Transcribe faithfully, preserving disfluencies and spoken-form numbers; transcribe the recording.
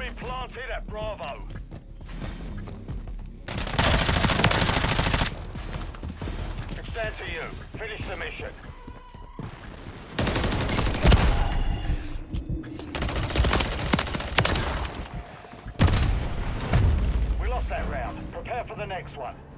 Enemy planted at Bravo. It's down to you. Finish the mission. We lost that round. Prepare for the next one.